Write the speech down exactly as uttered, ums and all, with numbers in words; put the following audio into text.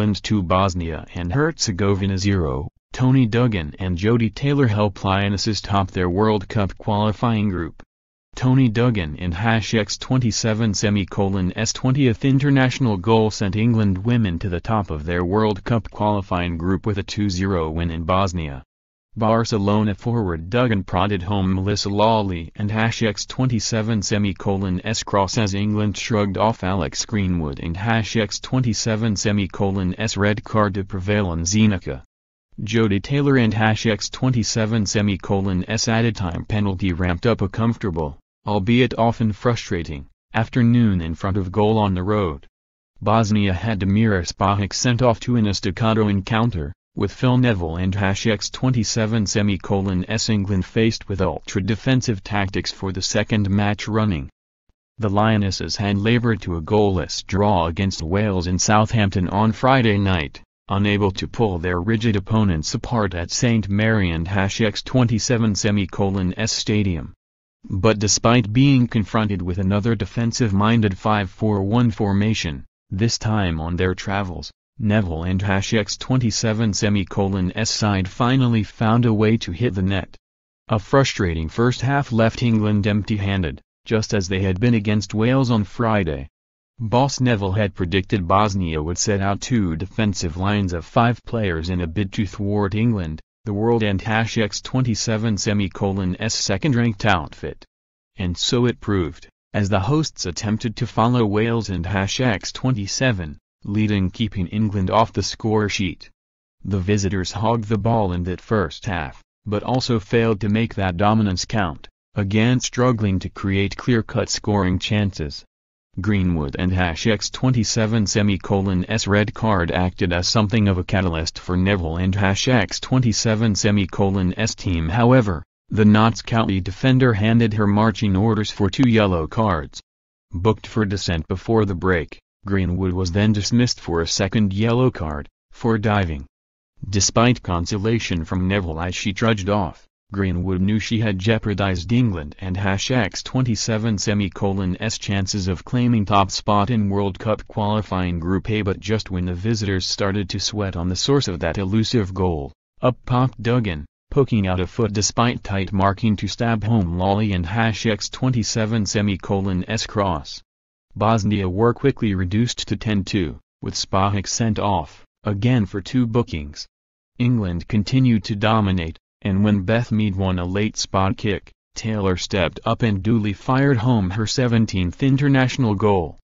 England two Bosnia and Herzegovina zero, Toni Duggan and Jodie Taylor help Lionesses top their World Cup qualifying group. Toni Duggan and X twenty-seven s twentieth international goal sent England women to the top of their World Cup qualifying group with a two zero win in Bosnia. Barcelona forward Duggan prodded home Melissa Lawley and X twenty-seven s cross as England shrugged off Alex Greenwood and X twenty-seven s red card to prevail on Zenica. Jodie Taylor and X twenty-seven s added time penalty ramped up a comfortable, albeit often frustrating, afternoon in front of goal on the road. Bosnia had Damira Spajic sent off to an a staccato encounter, with Phil Neville and X twenty-seven s England faced with ultra-defensive tactics for the second match running. The Lionesses had laboured to a goalless draw against Wales in Southampton on Friday night, unable to pull their rigid opponents apart at Saint Mary and X twenty-seven s stadium. But despite being confronted with another defensive-minded five four one formation, this time on their travels, Neville and X twenty-seven s side finally found a way to hit the net. A frustrating first half left England empty-handed, just as they had been against Wales on Friday. Boss Neville had predicted Bosnia would set out two defensive lines of five players in a bid to thwart England, the world and X twenty-seven s second-ranked outfit. And so it proved, as the hosts attempted to follow Wales and X twenty-seven, leading keeping England off the score sheet. The visitors hogged the ball in that first half, but also failed to make that dominance count, again struggling to create clear-cut scoring chances. Greenwood and X twenty-seven s red card acted as something of a catalyst for Neville and X twenty-seven s team. However, the Notts County defender handed her marching orders for two yellow cards. Booked for dissent before the break, Greenwood was then dismissed for a second yellow card, for diving. Despite consolation from Neville as she trudged off, Greenwood knew she had jeopardized England and X twenty-seven s chances of claiming top spot in World Cup qualifying Group A. But just when the visitors started to sweat on the source of that elusive goal, up popped Duggan, poking out a foot despite tight marking to stab home Lawley and X twenty-seven s cross. Bosnia were quickly reduced to ten two, with Spajic sent off, again for two bookings. England continued to dominate, and when Beth Mead won a late spot kick, Taylor stepped up and duly fired home her seventeenth international goal.